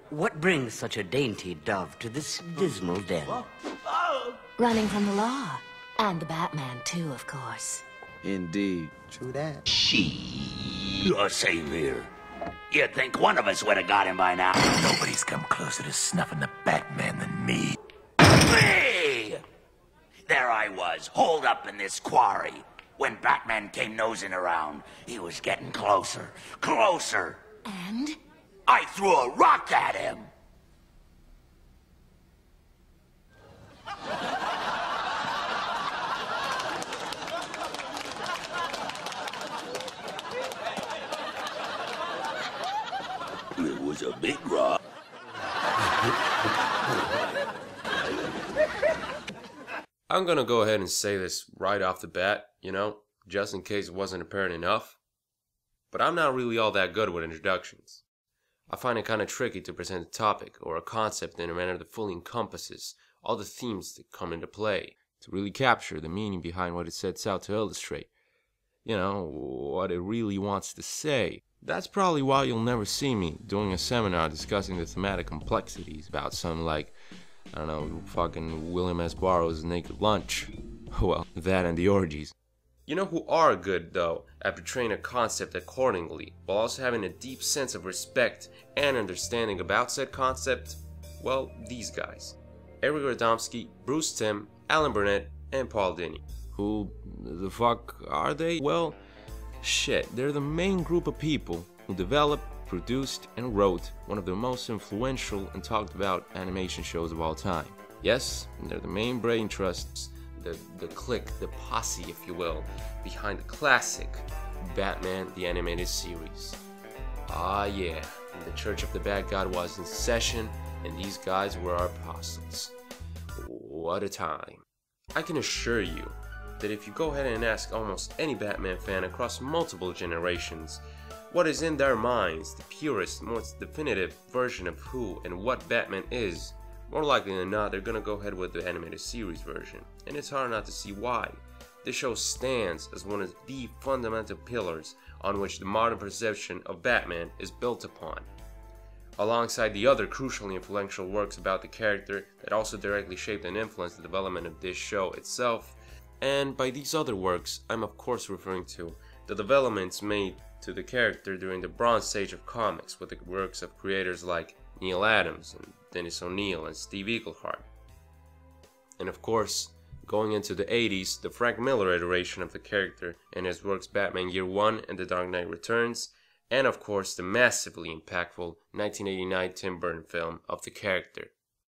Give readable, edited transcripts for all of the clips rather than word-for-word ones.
What brings such a dainty dove to this dismal den? Running from the law. And the Batman, too, of course. Indeed. True that. You're safe here. You'd think one of us would have got him by now. Nobody's come closer to snuffing the Batman than me. Hey! There I was, holed up in this quarry. When Batman came nosing around, he was getting closer, closer. And? I threw a rock at him. It was a big rock. I'm gonna go ahead and say this right off the bat, just in case it wasn't apparent enough. But I'm not really all that good with introductions. I find it kind of tricky to present a topic or a concept in a manner that fully encompasses all the themes that come into play, to really capture the meaning behind what it sets out to illustrate. What it really wants to say. That's probably why you'll never see me doing a seminar discussing the thematic complexities about something like, fucking William S. Burroughs' Naked Lunch. Well, that and the orgies. You know who are good, though, at portraying a concept accordingly, while also having a deep sense of respect and understanding about said concept? Well, these guys. Eric Radomski, Bruce Timm, Alan Burnett, and Paul Dini. Who the fuck are they? Well, shit, they're the main group of people who developed, produced, and wrote one of the most influential and talked about animation shows of all time. Yes, they're the main brain trusts, the clique, the posse, if you will, behind the classic Batman the Animated Series. Ah yeah, the Church of the Bad God was in session, and these guys were our apostles. What a time. I can assure you that if you go ahead and ask almost any Batman fan across multiple generations what is in their minds the purest, most definitive version of who and what Batman is, more likely than not they're gonna go ahead with the animated series version, and it's hard not to see why. This show stands as one of the fundamental pillars on which the modern perception of Batman is built upon, alongside the other crucially influential works about the character that also directly shaped and influenced the development of this show itself. And by these other works, I'm of course referring to the developments made to the character during the Bronze Age of comics with the works of creators like Neil Adams and Dennis O'Neil and Steve Englehart. And of course, going into the 80s, the Frank Miller iteration of the character in his works Batman Year One and The Dark Knight Returns, and of course the massively impactful 1989 Tim Burton film of the character.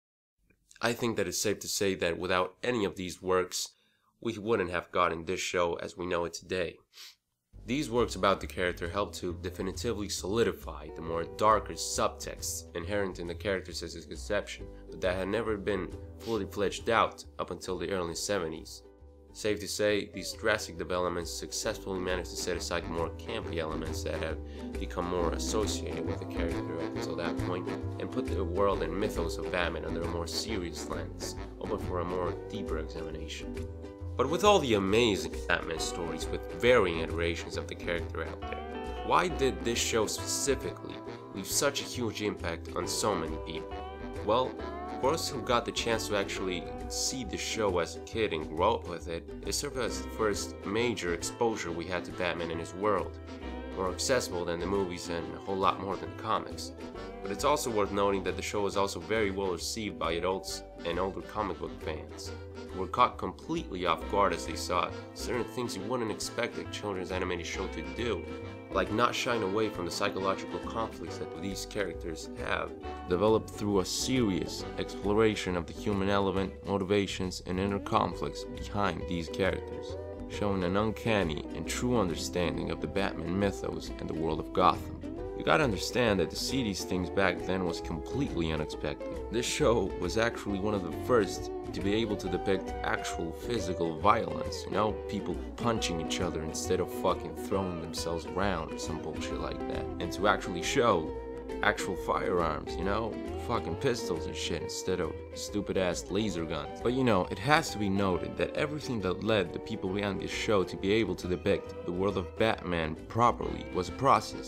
I think that it's safe to say that without any of these works, we wouldn't have gotten this show as we know it today. These works about the character help to definitively solidify the more darker subtexts inherent in the character since his conception, but that had never been fully fleshed out up until the early 70s. Safe to say, these drastic developments successfully managed to set aside the more campy elements that have become more associated with the character up until that point, and put the world and mythos of Batman under a more serious lens, open for a more deeper examination. But with all the amazing Batman stories with varying iterations of the character out there, why did this show specifically leave such a huge impact on so many people? Well, for us who got the chance to actually see the show as a kid and grow up with it, it served as the first major exposure we had to Batman and his world, more accessible than the movies and a whole lot more than the comics. But it's also worth noting that the show was also very well received by adults and older comic book fans, who were caught completely off guard as they saw certain things you wouldn't expect a children's animated show to do, like not shying away from the psychological conflicts that these characters have, developed through a serious exploration of the human element, motivations, and inner conflicts behind these characters, showing an uncanny and true understanding of the Batman mythos and the world of Gotham. You gotta understand that to see these things back then was completely unexpected. This show was actually one of the first to be able to depict actual physical violence, people punching each other instead of fucking throwing themselves around or some bullshit like that. And to actually show actual firearms, fucking pistols and shit instead of stupid ass laser guns. But it has to be noted that everything that led the people behind this show to be able to depict the world of Batman properly was a process.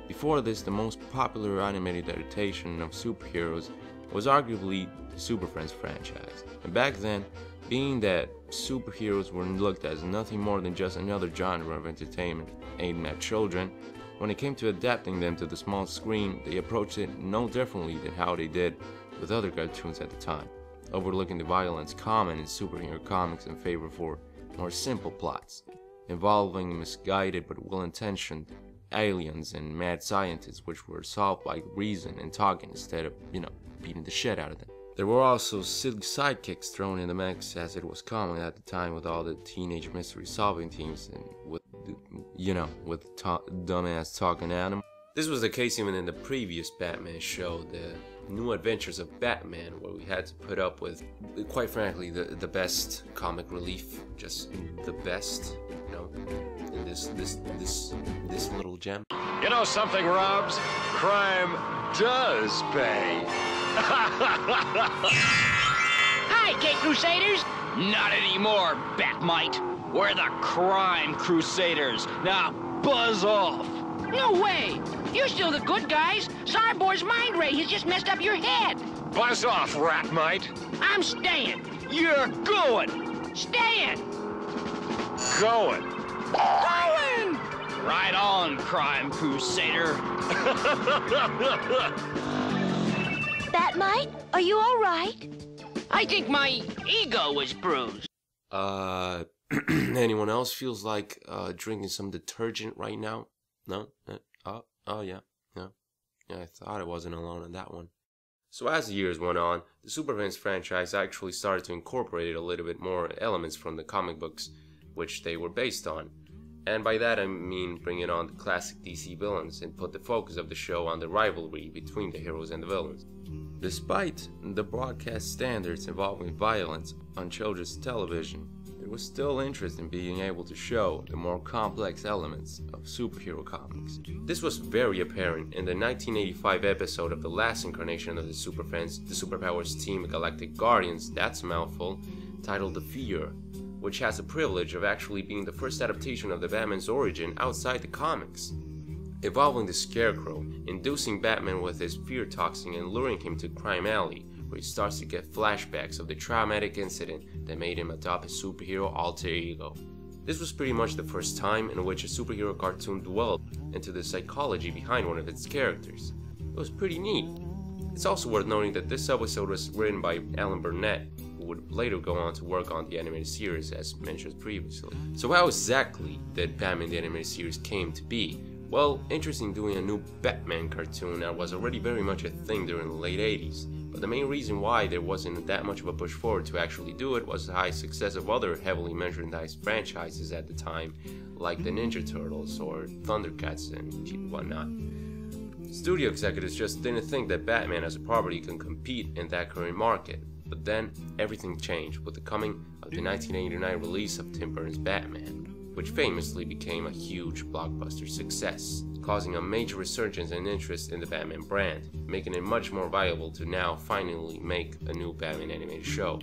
Before this, the most popular animated adaptation of superheroes was arguably the Super Friends franchise. And back then, being that superheroes were looked as nothing more than just another genre of entertainment aimed at children, when it came to adapting them to the small screen, they approached it no differently than how they did with other cartoons at the time, overlooking the violence common in superhero comics in favor for more simple plots, involving misguided but well-intentioned aliens and mad scientists which were solved by reason and talking instead of, beating the shit out of them. There were also silly sidekicks thrown in the mix, as it was common at the time with all the teenage mystery solving teams and with dumbass talking animals. This was the case even in the previous Batman show, The New Adventures of Batman, where we had to put up with, quite frankly, the best comic relief, just the best, in this little gem. You know something, Robs? Crime does pay. Hi, K-Crusaders! Not anymore, Batmite. We're the Crime Crusaders. Now, buzz off. No way! You're still the good guys. Zarbor's mind ray has just messed up your head. Buzz off, Ratmite. I'm staying. You're going. Staying. Going. Going! Right on, Crime Crusader. Batmite, are you all right? I think my ego was bruised. Anyone else feels like drinking some detergent right now? No? Yeah, I thought I wasn't alone on that one. So as the years went on, the Super Friends franchise actually started to incorporate a little bit more elements from the comic books which they were based on. And by that I mean bringing on the classic DC villains and put the focus of the show on the rivalry between the heroes and the villains. Despite the broadcast standards involving violence on children's television, there was still interest in being able to show the more complex elements of superhero comics. This was very apparent in the 1985 episode of the last incarnation of the Super Friends, the Superpowers Team Galactic Guardians, that's a mouthful, titled The Fear, which has the privilege of actually being the first adaptation of the Batman's origin outside the comics, involving the Scarecrow, inducing Batman with his fear toxin and luring him to Crime Alley, where he starts to get flashbacks of the traumatic incident that made him adopt a superhero alter ego. This was pretty much the first time in which a superhero cartoon dwelled into the psychology behind one of its characters. It was pretty neat. It's also worth noting that this episode was written by Alan Burnett, who would later go on to work on the animated series as mentioned previously. So how exactly did Batman the Animated Series came to be? Well, interesting doing a new Batman cartoon that was already very much a thing during the late 80s, but the main reason why there wasn't that much of a push forward to actually do it was the high success of other heavily merchandised franchises at the time, like the Ninja Turtles or Thundercats and whatnot. Studio executives just didn't think that Batman as a property can compete in that current market, but then everything changed with the coming of the 1989 release of Tim Burton's Batman, which famously became a huge blockbuster success, causing a major resurgence in interest in the Batman brand, making it much more viable to now finally make a new Batman animated show.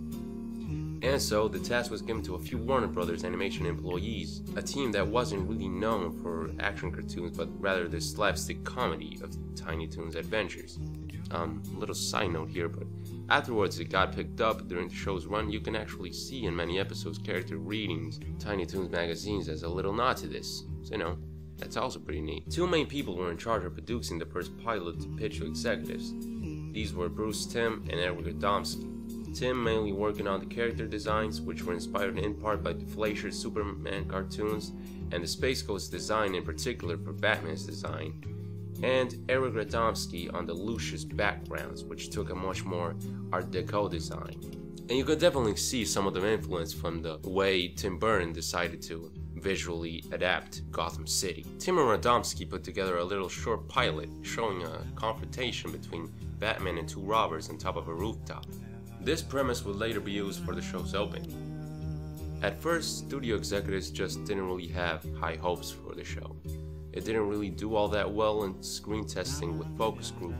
And so, the task was given to a few Warner Brothers animation employees, a team that wasn't really known for action cartoons, but rather the slapstick comedy of Tiny Toons Adventures. Little side note here, but afterwards it got picked up during the show's run. You can actually see in many episodes character readings, Tiny Toons magazines as a little nod to this. So, that's also pretty neat. Two main people were in charge of producing the first pilot to pitch to executives. These were Bruce Timm and Eric Radomski. Tim mainly working on the character designs, which were inspired in part by the Fleischer Superman cartoons, and the Space Ghost design in particular for Batman's design, and Eric Radomski on the Lucius backgrounds, which took a much more Art Deco design. And you could definitely see some of the influence from the way Tim Burton decided to visually adapt Gotham City. Tim and Radomski put together a little short pilot showing a confrontation between Batman and two robbers on top of a rooftop. This premise would later be used for the show's opening. At first, studio executives just didn't really have high hopes for the show. It didn't really do all that well in screen testing with focus groups,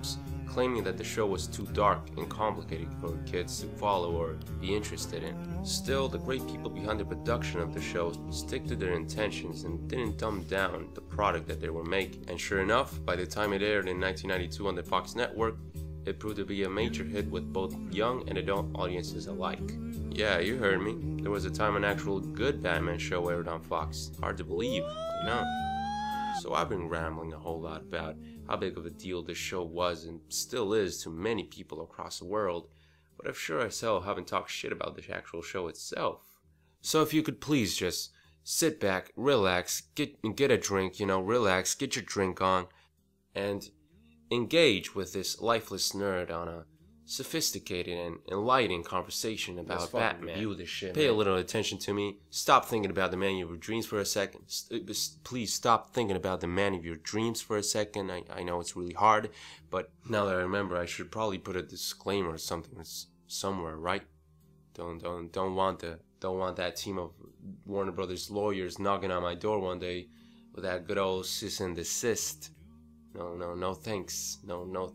claiming that the show was too dark and complicated for kids to follow or be interested in. Still, the great people behind the production of the show stick to their intentions and didn't dumb down the product that they were making. And sure enough, by the time it aired in 1992 on the Fox network, it proved to be a major hit with both young and adult audiences alike. Yeah, you heard me. There was a time an actual good Batman show aired on Fox. Hard to believe, you know? So I've been rambling a whole lot about how big of a deal this show was and still is to many people across the world, but I'm sure as hell haven't talked shit about the actual show itself. So if you could please just sit back, relax, get a drink, relax, get your drink on, and engage with this lifeless nerd on a sophisticated and enlightening conversation about Batman. This shit, Pay a little attention to me. Stop thinking about the man of your dreams for a second. Please stop thinking about the man of your dreams for a second. I know it's really hard, but now that I remember, I should probably put a disclaimer or something somewhere, right? Don't want that team of Warner Brothers lawyers knocking on my door one day with that good old cease and desist. No, thanks. No.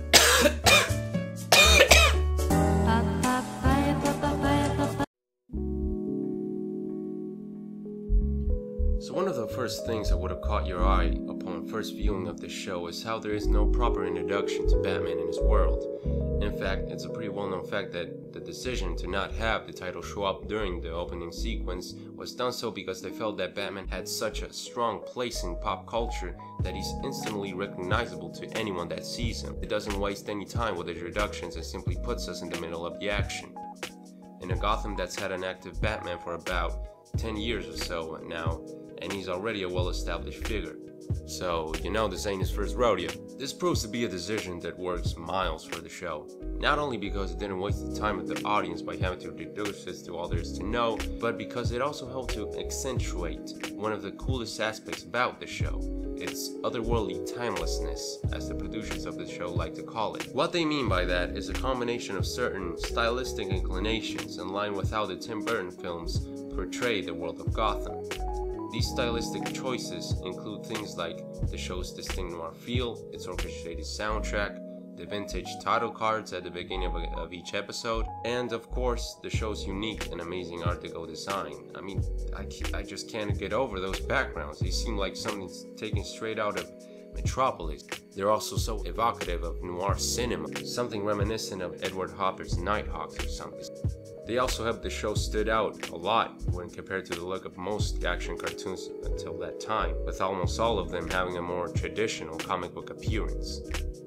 So one of the first things that would have caught your eye upon first viewing of this show is how there is no proper introduction to Batman and his world. In fact, it's a pretty well-known fact that the decision to not have the title show up during the opening sequence was done so because they felt that Batman had such a strong place in pop culture that he's instantly recognizable to anyone that sees him. It doesn't waste any time with introductions and simply puts us in the middle of the action. In a Gotham that's had an active Batman for about 10 years or so now, and he's already a well-established figure. So, this ain't his first rodeo. This proves to be a decision that works miles for the show. Not only because it didn't waste the time of the audience by having to introduce us to all there is to know, but because it also helped to accentuate one of the coolest aspects about the show, its otherworldly timelessness, as the producers of the show like to call it. What they mean by that is a combination of certain stylistic inclinations in line with how the Tim Burton films portray the world of Gotham. These stylistic choices include things like the show's distinct noir feel, its orchestrated soundtrack, the vintage title cards at the beginning of each episode, and of course, the show's unique and amazing art deco design. I mean, I just can't get over those backgrounds. They seem like something's taken straight out of Metropolis. They're also so evocative of noir cinema, something reminiscent of Edward Hopper's Nighthawks or something. They also helped the show stood out a lot when compared to the look of most action cartoons until that time, with almost all of them having a more traditional comic book appearance.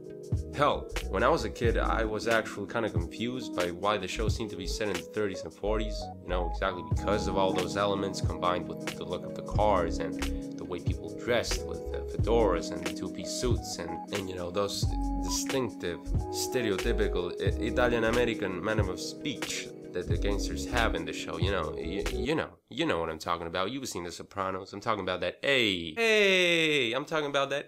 Hell, when I was a kid, I was actually kind of confused by why the show seemed to be set in the 30s and 40s, exactly because of all those elements combined with the look of the cars and the way people dressed with the fedoras and the two-piece suits and those distinctive, stereotypical Italian-American manner of speech that the gangsters have in the show. You know what I'm talking about. You've seen The Sopranos. I'm talking about that hey, I'm talking about that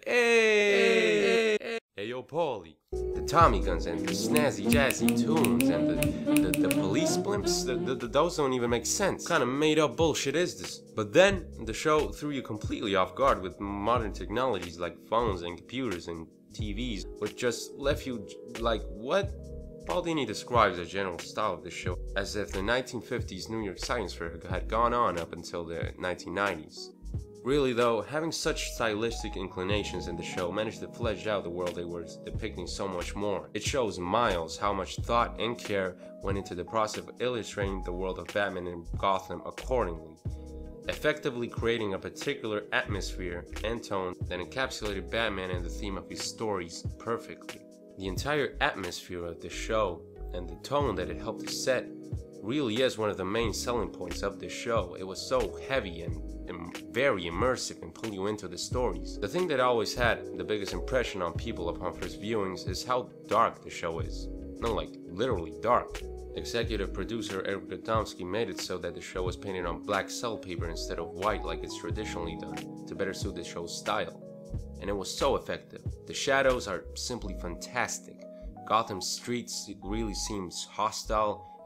hey, yo, Paulie. The Tommy guns and the snazzy jazzy tunes and the police blimps, those don't even make sense. What kind of made up bullshit is this? But then the show threw you completely off guard with modern technologies like phones and computers and TVs, which just left you like, what? Paul Dini describes the general style of the show as if the 1950s New York Science Fair had gone on up until the 1990s. Really though, having such stylistic inclinations in the show managed to flesh out the world they were depicting so much more. It shows miles how much thought and care went into the process of illustrating the world of Batman and Gotham accordingly, effectively creating a particular atmosphere and tone that encapsulated Batman and the theme of his stories perfectly. The entire atmosphere of the show and the tone that it helped to set really is one of the main selling points of the show. It was so heavy and very immersive and pull you into the stories. The thing that always had the biggest impression on people upon first viewings is how dark the show is. No, like literally dark. Executive producer Eric Radomski made it so that the show was painted on black cell paper instead of white like it's traditionally done, to better suit the show's style. And it was so effective. The shadows are simply fantastic. Gotham's streets really seems hostile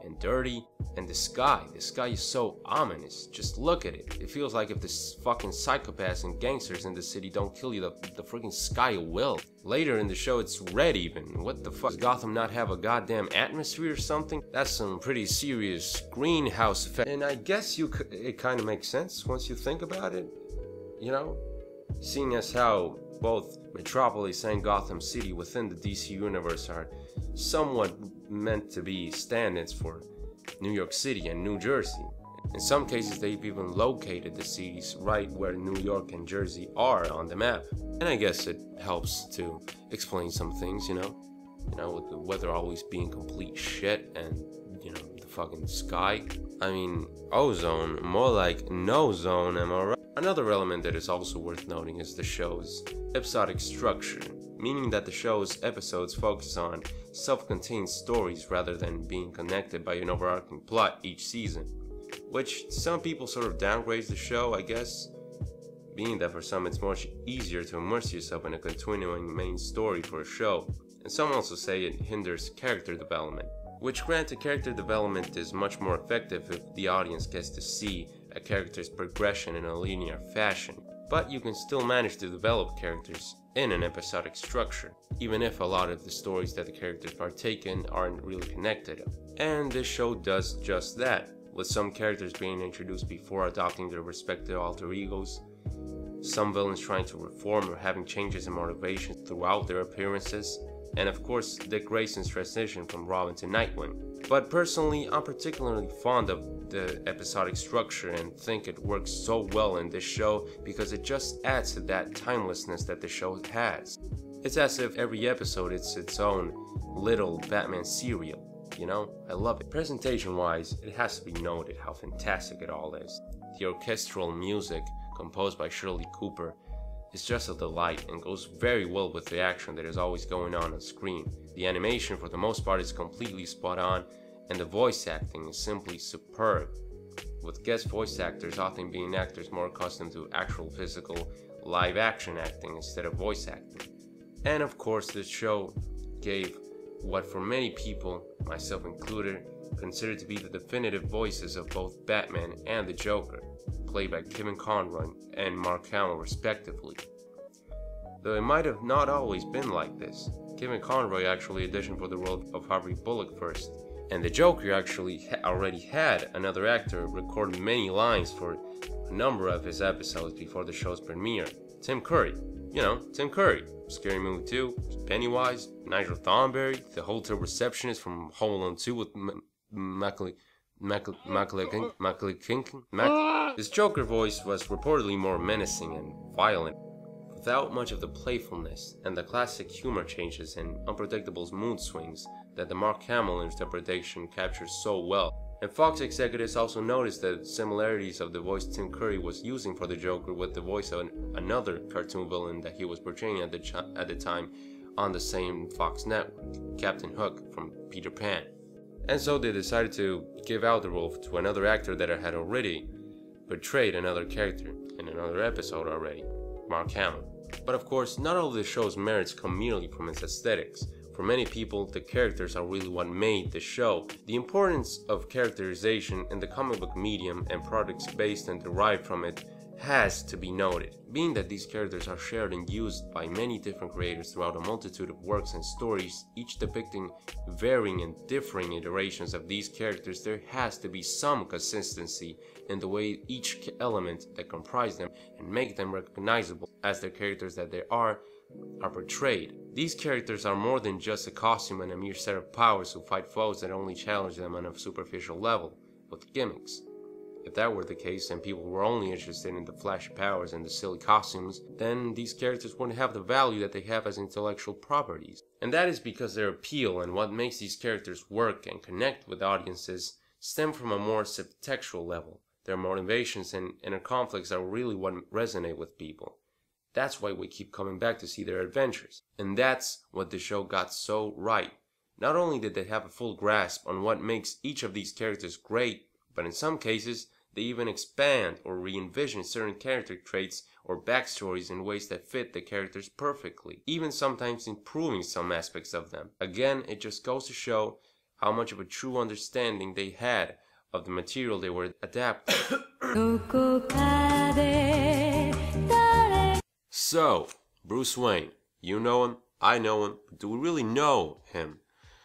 and dirty. And the sky is so ominous. Just look at it. It feels like if the fucking psychopaths and gangsters in the city don't kill you, the freaking sky will. Later in the show, it's red even. What the fuck? Does Gotham not have a goddamn atmosphere or something? That's some pretty serious greenhouse effect. And I guess it kind of makes sense once you think about it. You know? Seeing as how both Metropolis and Gotham City within the DC universe are somewhat meant to be stand-ins for New York City and New Jersey. In some cases, they've even located the cities right where New York and Jersey are on the map. And I guess it helps to explain some things, you know, with the weather always being complete shit and, you know, the fucking sky. I mean, ozone, more like no zone, am I right? Another element that is also worth noting is the show's episodic structure, meaning that the show's episodes focus on self-contained stories rather than being connected by an overarching plot each season, which some people sort of downgrades the show, I guess, being that for some it's much easier to immerse yourself in a continuing main story for a show, and some also say it hinders character development, which granted character development is much more effective if the audience gets to see a character's progression in a linear fashion, but you can still manage to develop characters in an episodic structure, even if a lot of the stories that the characters partake in aren't really connected. And this show does just that, with some characters being introduced before adopting their respective alter egos, some villains trying to reform or having changes in motivation throughout their appearances, and of course Dick Grayson's transition from Robin to Nightwing. But personally, I'm particularly fond of the episodic structure and think it works so well in this show because it just adds to that timelessness that the show has. It's as if every episode is its own little Batman serial, you know? I love it. Presentation-wise, it has to be noted how fantastic it all is. The orchestral music, composed by Shirley Cooper, is just a delight and goes very well with the action that is always going on screen. The animation for the most part is completely spot on, and the voice acting is simply superb, with guest voice actors often being actors more accustomed to actual physical live action acting instead of voice acting. And of course, this show gave what for many people, myself included, considered to be the definitive voices of both Batman and the Joker, played by Kevin Conroy and Mark Hamill respectively. Though it might have not always been like this. Kevin Conroy actually auditioned for the role of Harvey Bullock first, and the Joker actually already had another actor record many lines for a number of his episodes before the show's premiere. Tim Curry. You know, Tim Curry. Scary Movie 2, Pennywise, Nigel Thornberry, the hotel receptionist from Home Alone 2 with His Joker voice was reportedly more menacing and violent, without much of the playfulness and the classic humor changes and unpredictable mood swings that the Mark Hamill interpretation captures so well. And Fox executives also noticed the similarities of the voice Tim Curry was using for the Joker with the voice of another cartoon villain that he was portraying at the time on the same Fox network, Captain Hook from Peter Pan. And so they decided to give out the role to another actor that had already portrayed another character in another episode already, Mark Hamill. But of course, not all of the show's merits come merely from its aesthetics. For many people, the characters are really what made the show. The importance of characterization in the comic book medium and products based and derived from it has to be noted, being that these characters are shared and used by many different creators throughout a multitude of works and stories, each depicting varying and differing iterations of these characters. There has to be some consistency in the way each element that comprise them and make them recognizable as the characters that they are portrayed. These characters are more than just a costume and a mere set of powers who fight foes that only challenge them on a superficial level, with gimmicks. If that were the case and people were only interested in the flashy powers and the silly costumes, then these characters wouldn't have the value that they have as intellectual properties. And that is because their appeal and what makes these characters work and connect with audiences stem from a more subtextual level. Their motivations and inner conflicts are really what resonate with people. That's why we keep coming back to see their adventures. And that's what the show got so right. Not only did they have a full grasp on what makes each of these characters great, but in some cases, they even expand or re-envision certain character traits or backstories in ways that fit the characters perfectly, even sometimes improving some aspects of them. Again, it just goes to show how much of a true understanding they had of the material they were adapting. So, Bruce Wayne, you know him, I know him, but do we really know him?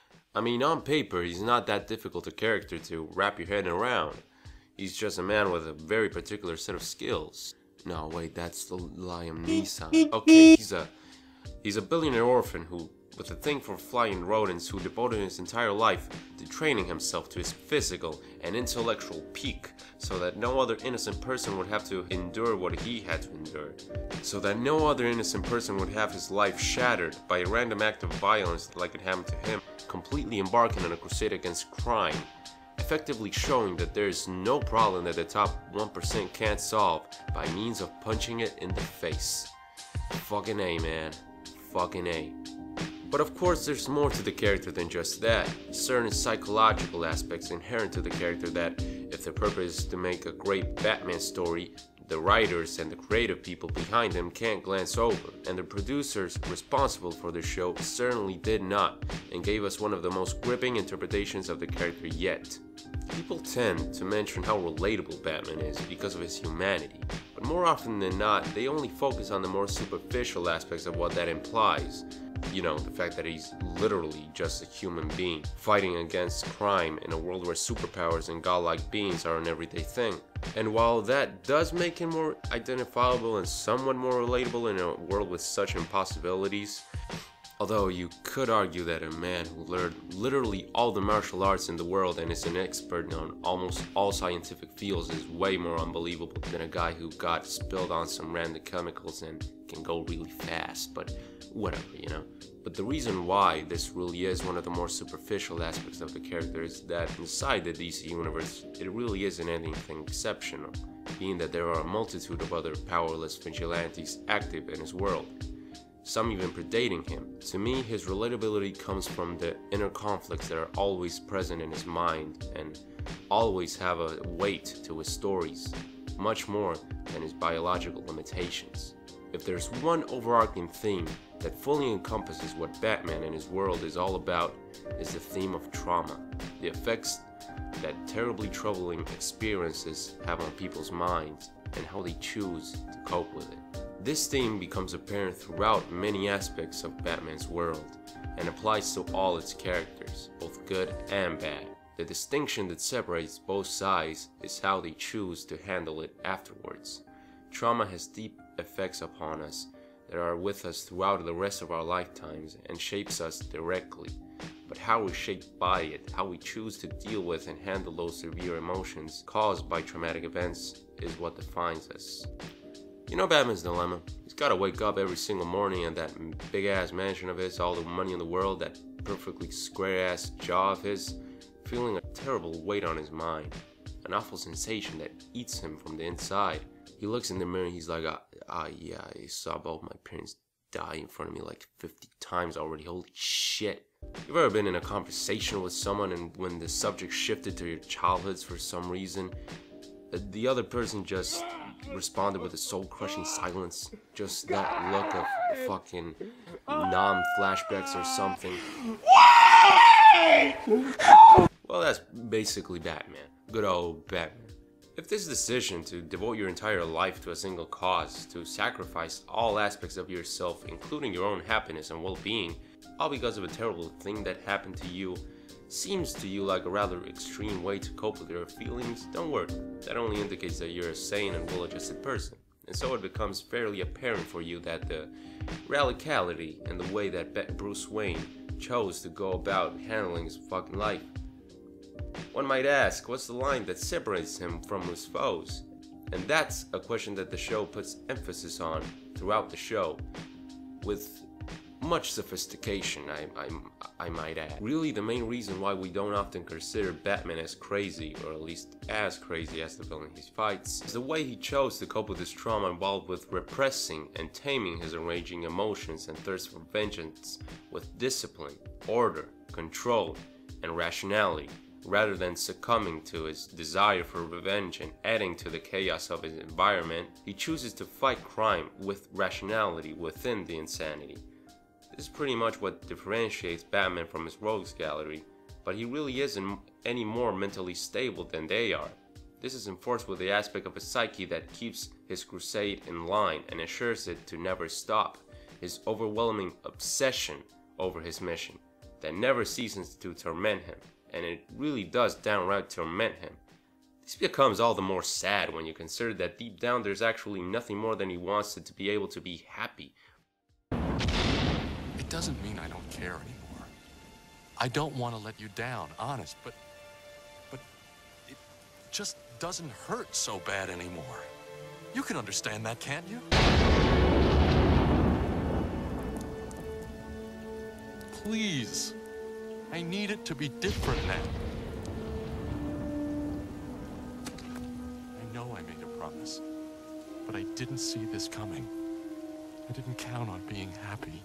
I mean, on paper, he's not that difficult a character to wrap your head around. He's just a man with a very particular set of skills. No, wait, that's the Liam Neeson. Okay, he's a billionaire orphan who, with a thing for flying rodents, who devoted his entire life to training himself to his physical and intellectual peak, so that no other innocent person would have to endure what he had to endure. So that no other innocent person would have his life shattered by a random act of violence like it happened to him, completely embarking on a crusade against crime, effectively showing that there is no problem that the top 1% can't solve by means of punching it in the face. Fucking A, man. Fucking A. But of course there's more to the character than just that. Certain psychological aspects inherent to the character that, if the purpose is to make a great Batman story, the writers and the creative people behind them can't glance over, and the producers responsible for the show certainly did not, and gave us one of the most gripping interpretations of the character yet. People tend to mention how relatable Batman is because of his humanity, but more often than not, they only focus on the more superficial aspects of what that implies. You know, the fact that he's literally just a human being, fighting against crime in a world where superpowers and godlike beings are an everyday thing. And while that does make him more identifiable and somewhat more relatable in a world with such impossibilities, although you could argue that a man who learned literally all the martial arts in the world and is an expert on almost all scientific fields is way more unbelievable than a guy who got spilled on some random chemicals and can go really fast, but whatever, you know. But the reason why this really is one of the more superficial aspects of the character is that inside the DC universe, it really isn't anything exceptional, being that there are a multitude of other powerless vigilantes active in his world, some even predating him. To me, his relatability comes from the inner conflicts that are always present in his mind and always have a weight to his stories, much more than his biological limitations. If there's one overarching theme that fully encompasses what Batman and his world is all about, is the theme of trauma, the effects that terribly troubling experiences have on people's minds, and how they choose to cope with it. This theme becomes apparent throughout many aspects of Batman's world, and applies to all its characters, both good and bad. The distinction that separates both sides is how they choose to handle it afterwards. Trauma has deep effects upon us that are with us throughout the rest of our lifetimes and shapes us directly. But how we're shaped by it, how we choose to deal with and handle those severe emotions caused by traumatic events, is what defines us. You know Batman's dilemma? He's gotta wake up every single morning in that big ass mansion of his, all the money in the world, that perfectly square ass jaw of his, feeling a terrible weight on his mind, an awful sensation that eats him from the inside. He looks in the mirror and he's like, yeah, I saw both my parents die in front of me like 50 times already, holy shit. You've ever been in a conversation with someone and when the subject shifted to your childhoods for some reason, the other person just responded with a soul-crushing silence, just that look of fucking non-flashbacks or something. Well, that's basically Batman. Good old Batman. If this decision to devote your entire life to a single cause, to sacrifice all aspects of yourself, including your own happiness and well-being, all because of a terrible thing that happened to you, seems to you like a rather extreme way to cope with your feelings, don't worry. That only indicates that you're a sane and well-adjusted person. And so it becomes fairly apparent for you that the reality and the way that Bruce Wayne chose to go about handling his fucking life. One might ask, what's the line that separates him from his foes? And that's a question that the show puts emphasis on throughout the show, with much sophistication, I might add. Really, the main reason why we don't often consider Batman as crazy, or at least as crazy as the villain he fights, is the way he chose to cope with his trauma involved with repressing and taming his enraging emotions and thirst for vengeance with discipline, order, control, and rationality, rather than succumbing to his desire for revenge and adding to the chaos of his environment. He chooses to fight crime with rationality within the insanity. This is pretty much what differentiates Batman from his rogues gallery, but he really isn't any more mentally stable than they are. This is enforced with the aspect of his psyche that keeps his crusade in line and assures it to never stop. His overwhelming obsession over his mission that never ceases to torment him, and it really does downright torment him. This becomes all the more sad when you consider that deep down there's actually nothing more than he wants it to be able to be happy. It doesn't mean I don't care anymore. I don't want to let you down, honest, but it just doesn't hurt so bad anymore. You can understand that, can't you? Please. I need it to be different now. I know I made a promise, but I didn't see this coming. I didn't count on being happy.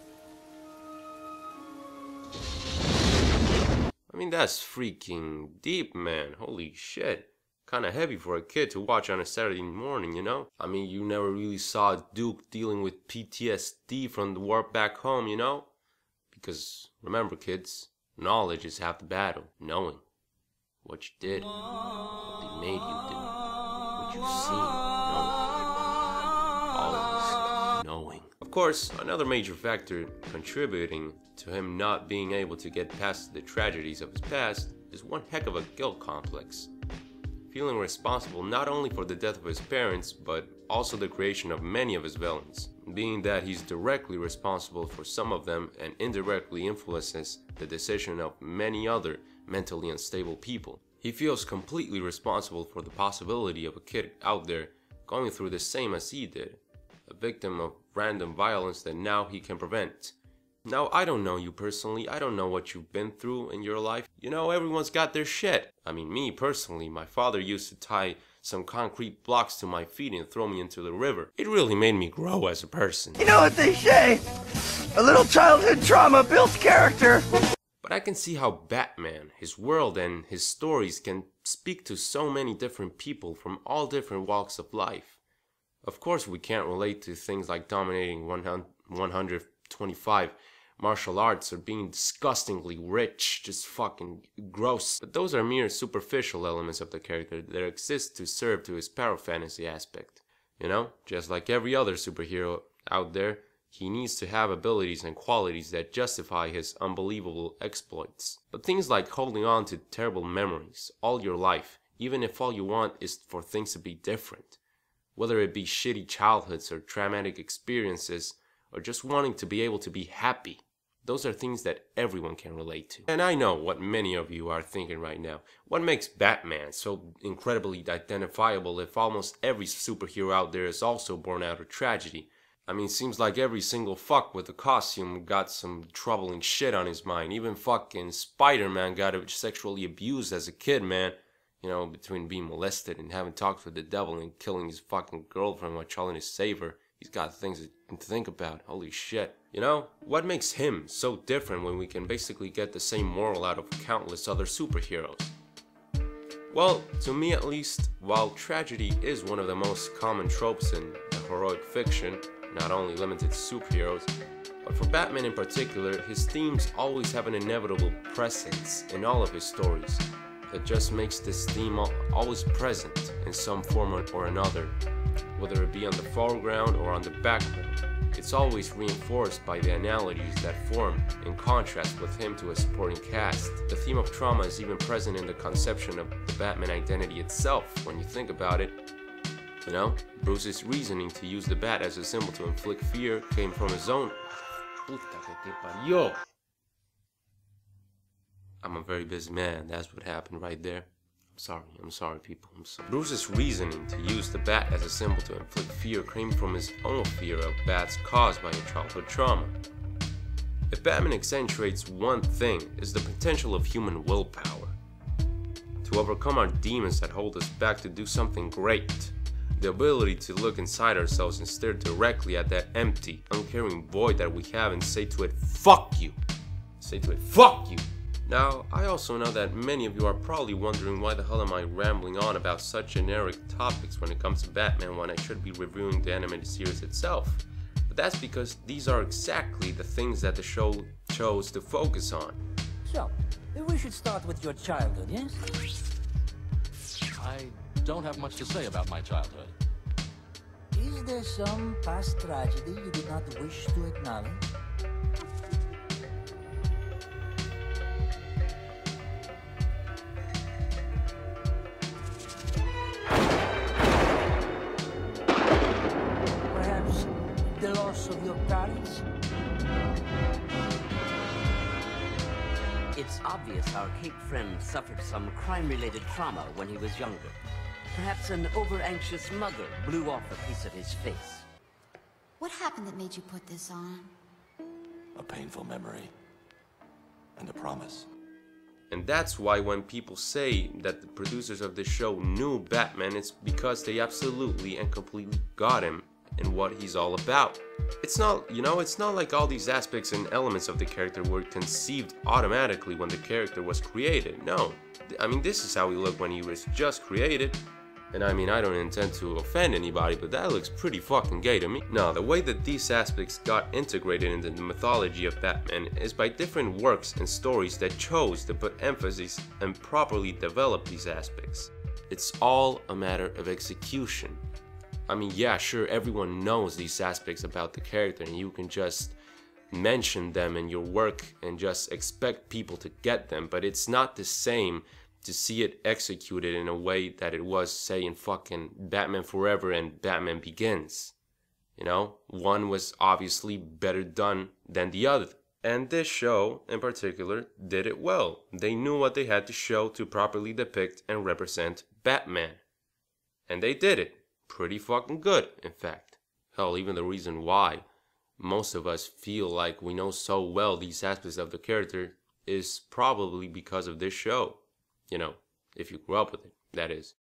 I mean, that's freaking deep, man. Holy shit. Kinda heavy for a kid to watch on a Saturday morning, you know? I mean, you never really saw Duke dealing with PTSD from the war back home, you know? Because, remember kids, knowledge is half the battle. Knowing what you did, what they made you do, what you've seen, always knowing. Of course, another major factor contributing to him not being able to get past the tragedies of his past is one heck of a guilt complex. Feeling responsible not only for the death of his parents, but also the creation of many of his villains, being that he's directly responsible for some of them and indirectly influences the decision of many other mentally unstable people. He feels completely responsible for the possibility of a kid out there going through the same as he did, a victim of random violence that now he can prevent. Now, I don't know you personally, I don't know what you've been through in your life. You know, everyone's got their shit. I mean, me personally, my father used to tie some concrete blocks to my feet and throw me into the river. It really made me grow as a person. You know what they say? A little childhood trauma builds character. But I can see how Batman, his world and his stories can speak to so many different people from all different walks of life. Of course, we can't relate to things like dominating 125 martial arts or being disgustingly rich, just fucking gross. But those are mere superficial elements of the character that exist to serve to his power fantasy aspect. You know, just like every other superhero out there, he needs to have abilities and qualities that justify his unbelievable exploits. But things like holding on to terrible memories all your life, even if all you want is for things to be different, whether it be shitty childhoods or traumatic experiences, or just wanting to be able to be happy. Those are things that everyone can relate to. And I know what many of you are thinking right now. What makes Batman so incredibly identifiable if almost every superhero out there is also born out of tragedy? I mean, seems like every single fuck with a costume got some troubling shit on his mind. Even fucking Spider-Man got sexually abused as a kid, man. You know, between being molested and having talks with the devil and killing his fucking girlfriend while trying to save her. He's got things to think about. Holy shit. You know, what makes him so different when we can basically get the same moral out of countless other superheroes? Well, to me at least, while tragedy is one of the most common tropes in heroic fiction, not only limited to superheroes, but for Batman in particular, his themes always have an inevitable presence in all of his stories that just makes this theme always present in some form or another. Whether it be on the foreground or on the background, it's always reinforced by the analogies that form in contrast with him to a supporting cast. The theme of trauma is even present in the conception of the Batman identity itself, when you think about it. You know, Bruce's reasoning to use the bat as a symbol to inflict fear came from his own... I'm a very busy man, that's what happened right there. I'm sorry people, I'm sorry. Bruce's reasoning to use the bat as a symbol to inflict fear came from his own fear of bats caused by a childhood trauma. If Batman accentuates one thing, it's the potential of human willpower. To overcome our demons that hold us back to do something great. The ability to look inside ourselves and stare directly at that empty, uncaring void that we have and say to it, fuck you! Say to it, fuck you! Now, I also know that many of you are probably wondering why the hell am I rambling on about such generic topics when it comes to Batman when I should be reviewing the animated series itself. But that's because these are exactly the things that the show chose to focus on. So, we should start with your childhood, yes? I don't have much to say about my childhood. Is there some past tragedy you do not wish to acknowledge? Perhaps the loss of your parents? It's obvious our Cape friend suffered some crime-related trauma when he was younger. Perhaps an over-anxious mother blew off a piece of his face. What happened that made you put this on? A painful memory. And a promise. And that's why when people say that the producers of this show knew Batman, it's because they absolutely and completely got him and what he's all about. It's not, it's not like all these aspects and elements of the character were conceived automatically when the character was created. No. I mean, this is how he looked when he was just created. And I mean, I don't intend to offend anybody, but that looks pretty fucking gay to me. No, the way that these aspects got integrated into the mythology of Batman is by different works and stories that chose to put emphasis and properly develop these aspects. It's all a matter of execution. I mean, yeah, sure, everyone knows these aspects about the character and you can just mention them in your work and just expect people to get them, but it's not the same to see it executed in a way that it was, say, in fucking Batman Forever and Batman Begins. One was obviously better done than the other. And this show, in particular, did it well. They knew what they had to show to properly depict and represent Batman. And they did it. Pretty fucking good, in fact. Hell, even the reason why most of us feel like we know so well these aspects of the character is probably because of this show. If you grew up with it, that is.